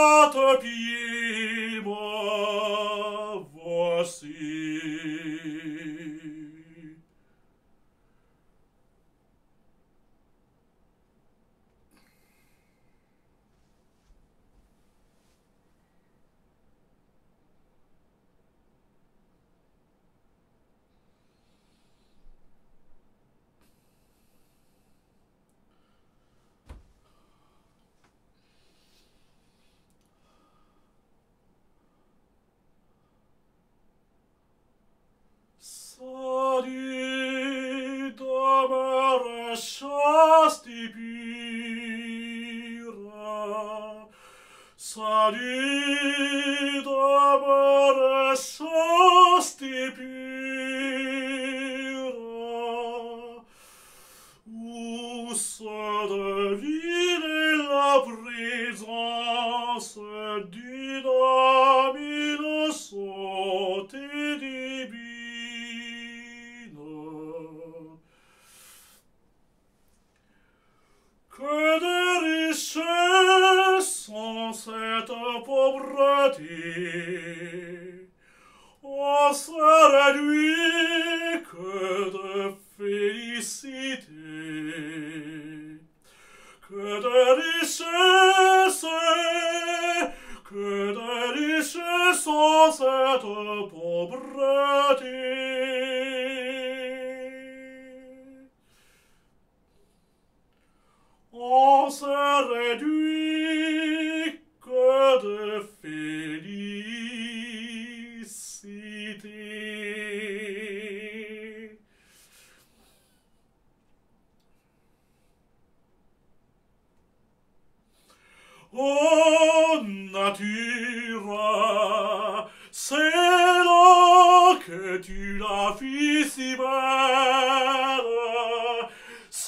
tes pieds, me voici. Salut, demeure chaste et pure. Salut, demeure chaste et pure. Où se devine la présence d'une âme innocente et divine. Que de richesses sont cette pauvreté, on se réduit que de félicité. Que de richesses sont cette pauvreté. On se réduit que de félicité. Oh nature, c'est là que tu l'as fait si belle, c'est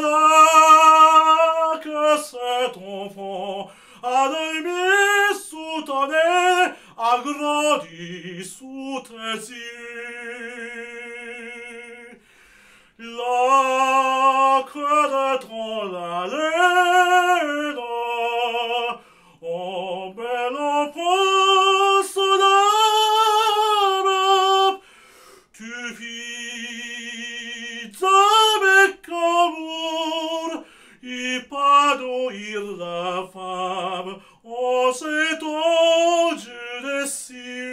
là que cet enfant a dormi sous ton nez, a grandi sous tes yeux. Là que de ton laine, en belle enfance d'âme, tu fis avec amour épanouir la femme en cet ange des cieux.